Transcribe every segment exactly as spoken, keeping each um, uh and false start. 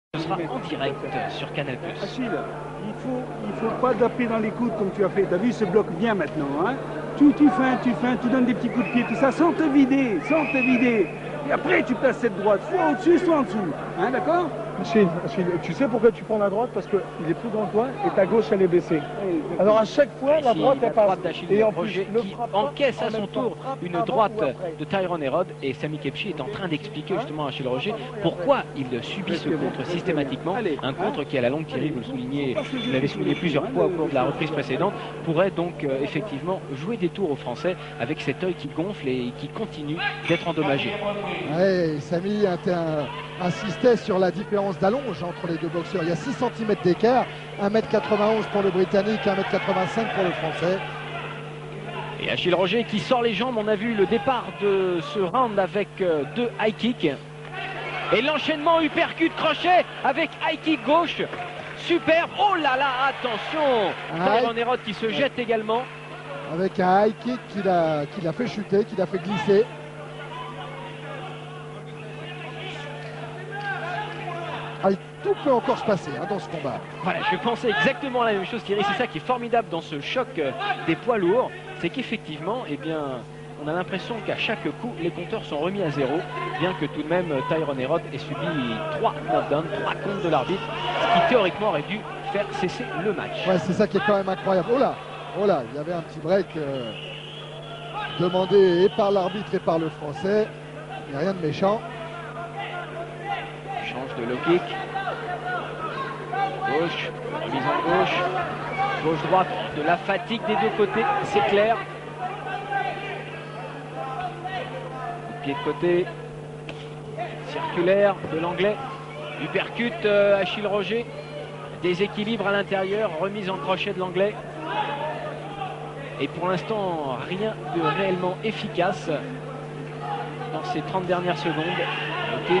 Ce sera en direct sur Canal plus. Achille, il faut, il faut pas taper dans les coudes comme tu as fait. Tu as vu, il se bloque bien maintenant. Hein, tu, tu feins, tu feins, tu donnes des petits coups de pied, tout ça, sans te vider, sans te vider. Et après, tu places cette droite, soit au-dessus, soit en dessous. Hein, d'accord? Achille, Achille, tu sais pourquoi tu prends la droite? Parce qu'il est plus grand que toi et ta gauche elle est baissée. Alors à chaque fois, la Ici, droite elle la passe. droite d'Achille Et en Roger plus, le qui frappe encaisse en à son même temps, tour frappe une avant droite ou après. de Tyrone Hérode, et Sami Khepchi est en train d'expliquer justement à Achille Roger pourquoi il subit ce contre systématiquement. Un contre qui à la longue, Thierry, vous le soulignez, vous l'avez souligné plusieurs fois au cours de la reprise précédente, pourrait donc euh, effectivement jouer des tours aux Français avec cet œil qui gonfle et qui continue d'être endommagé. Ouais, Sami insistait sur la différence d'allonge entre les deux boxeurs. Il y a six centimètres d'écart, un mètre quatre-vingt-onze pour le Britannique, un mètre quatre-vingt-cinq pour le Français. Et Achille Roger qui sort les jambes, on a vu le départ de ce round avec euh, deux high kicks. Et l'enchaînement uppercut crochet avec high kick gauche. Superbe, oh là là, attention, Tyrone Hérode qui se jette également. Avec un high kick qu'il a, qu'il a fait chuter, qu'il a fait glisser. Ah, tout peut encore se passer hein, dans ce combat. Voilà, je pensais exactement la même chose, Thierry. C'est ça qui est formidable dans ce choc euh, des poids lourds, c'est qu'effectivement, eh bien, on a l'impression qu'à chaque coup, les compteurs sont remis à zéro, bien que tout de même Tyrone Hérode ait subi trois knockdowns, trois comptes de l'arbitre, ce qui théoriquement aurait dû faire cesser le match. Ouais, c'est ça qui est quand même incroyable. Oh là, oh là, il y avait un petit break euh, demandé et par l'arbitre et par le Français. Il n'y a rien de méchant. Change de low kick. Gauche, remise en gauche. Gauche-droite, de la fatigue des deux côtés, c'est clair. Pied de côté. Circulaire de l'anglais. Uppercut euh, Achille Roger. Déséquilibre à l'intérieur, remise en crochet de l'anglais. Et pour l'instant, rien de réellement efficace dans ces trente dernières secondes. Low kick.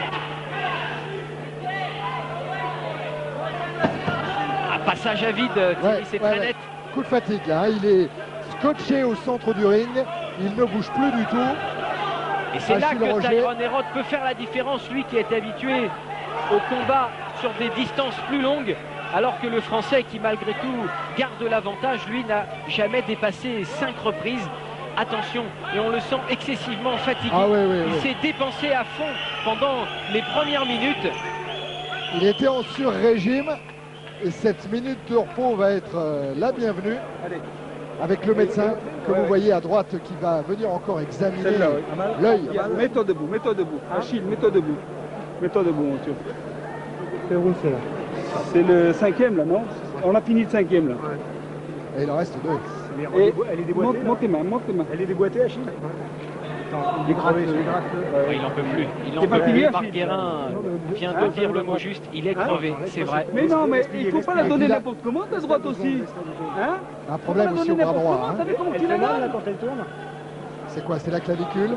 Passage à vide, Thierry, ouais, c'est ouais, très ouais. net. Coup de fatigue, là, hein. Il est scotché au centre du ring, il ne bouge plus du tout. Et c'est là que Roger. Tyrone Hérode peut faire la différence, lui qui est habitué au combat sur des distances plus longues, alors que le Français qui malgré tout garde l'avantage, lui n'a jamais dépassé cinq reprises. Attention, et on le sent excessivement fatigué. Ah, ouais, ouais, il ouais. s'est dépensé à fond pendant les premières minutes. Il était en sur-régime. Et cette minute de repos va être euh, la bienvenue. Allez. Avec le médecin que ouais, vous ouais. voyez à droite qui va venir encore examiner Ouais. l'œil. Mets-toi debout, mets-toi debout. Achille, mets-toi debout. Mets-toi debout, mon Dieu. C'est où c'est là? C'est le cinquième là, non? On a fini le cinquième là. Et il en reste deux. Et elle est déboîtée. Monte, monte tes mains, monte tes mains. Elle est déboîtée, Achille? Attends, il est gravé, il gratte. Oui, il n'en peut plus. Il T'es n'en pas peut plié, plus. Marc Achille Guérin vient de dire le mot juste. Il est Hein crevé, c'est vrai. Mais non, mais il faut pas la donner Il a- n'importe comment, ta droite aussi. Hein? Un problème aussi au bras droit. hein. T'as vu comment Elle tu fait la mal là donnes? quand elle tourne? C'est quoi? C'est la clavicule.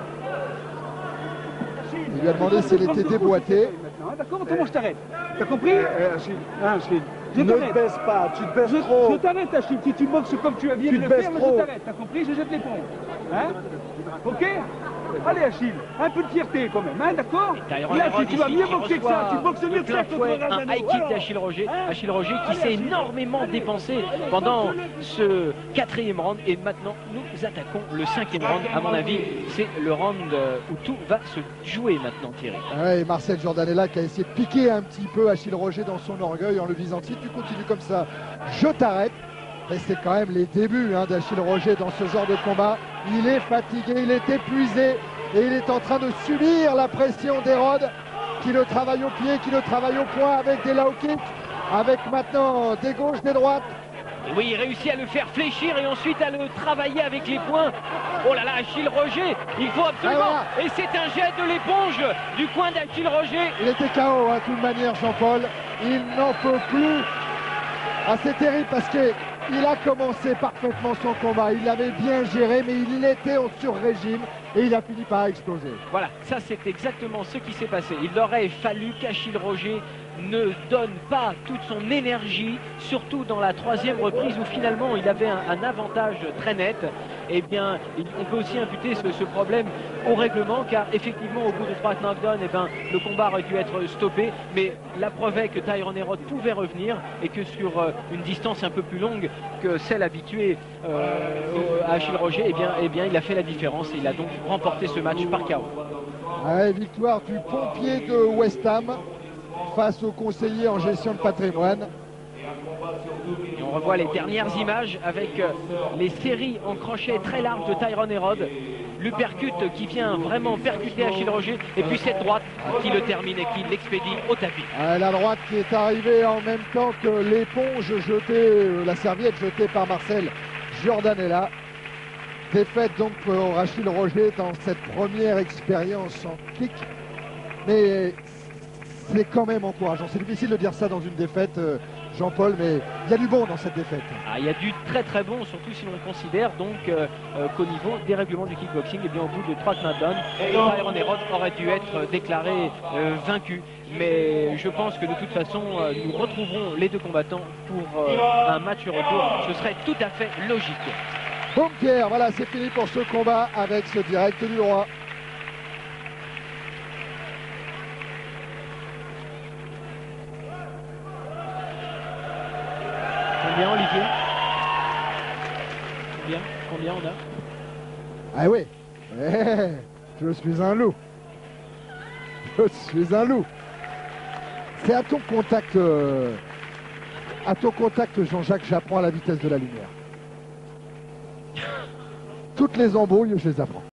Il lui a demandé si elle était déboîtée. D'accord, autrement je t'arrête. T'as compris? Achille, Hein, Achille. Je ne te t'arrête. baisse pas, tu te baisses Je, trop. je t'arrête, Achille. Si tu boxes comme tu viens Tu de te le baisses faire, trop. je t'arrête. T'as compris? Je jette l'éponge. Hein? Ok? Allez, Achille. Un peu de fierté quand même, hein, d'accord? Tyrone Là, Hérode tu vas ici mieux qui boxer que ça. reçoit Tu boxes mieux de que plein ça contre fouet un Razzano. high kick Alors. d'Achille Roger. Hein? Achille Roger qui Allez, s'est Achille. énormément Allez. dépensé Allez, pendant boxe-le. ce quatrième round. Et maintenant, nous attaquons le cinquième round. À mon avis, c'est le round euh, où tout va se jouer maintenant, Thierry. Ah ouais, et Marcel Jordanella qui a essayé de piquer un petit peu Achille Roger dans son orgueil en le visant. Si tu continues comme ça, je t'arrête. Mais c'est quand même les débuts hein, d'Achille Roger dans ce genre de combat. Il est fatigué, il est épuisé et il est en train de subir la pression d'Hérode qui le travaille au pied, qui le travaille au poing avec des low kicks, avec maintenant des gauches, des droites. Et oui, il réussit à le faire fléchir et ensuite à le travailler avec les poings. Oh là là, Achille Roger, il faut absolument... Ah, Et c'est un jet de l'éponge du coin d'Achille Roger. Il était K O, hein, de toute manière, Jean-Paul. Il n'en peut plus. Ah, c'est terrible parce qu'il a commencé parfaitement son combat. Il l'avait bien géré, mais il était en sur-régime et il a fini par exploser. Voilà, ça c'est exactement ce qui s'est passé. Il aurait fallu qu'Achille Roger ne donne pas toute son énergie, surtout dans la troisième reprise où finalement il avait un, un avantage très net. eh bien, on peut aussi imputer ce, ce problème au règlement, car effectivement, au bout de trois knockdowns, eh ben, le combat aurait dû être stoppé, mais la preuve est que Tyrone Herod pouvait revenir et que sur euh, une distance un peu plus longue que celle habituée euh, à Achille Roger, eh bien, eh bien, il a fait la différence et il a donc remporté ce match par K O. Ouais, victoire du pompier de West Ham face au conseiller en gestion de patrimoine. Et on revoit les dernières images avec euh, les séries en crochet très large de Tyrone Herod. L'uppercut qui vient vraiment percuter Achille Roger, et puis cette droite qui le termine et qui l'expédie au tapis. Ouais, la droite qui est arrivée en même temps que l'éponge jetée, euh, la serviette jetée par Marcel Giordanella. Défaite donc pour Achille Roger dans cette première expérience en kick. Mais c'est quand même encourageant. C'est difficile de dire ça dans une défaite, euh, Jean-Paul, mais il y a du bon dans cette défaite. Ah, il y a du très très bon, surtout si l'on considère donc euh, euh, qu'au niveau des règlements du kickboxing, et bien au bout de trois knockdowns, Tyrone Herod aurait dû être déclaré euh, vaincu. Mais je pense que de toute façon, euh, nous retrouverons les deux combattants pour euh, un match retour. Ce serait tout à fait logique. Bon Pierre, voilà, c'est fini pour ce combat avec ce direct du roi. Combien, Olivier? Combien? Combien on a? Ah oui, ouais, je suis un loup. Je suis un loup. C'est à ton contact, euh, à ton contact, Jean-Jacques, j'apprends à la vitesse de la lumière. Toutes les embrouilles, je les apprends.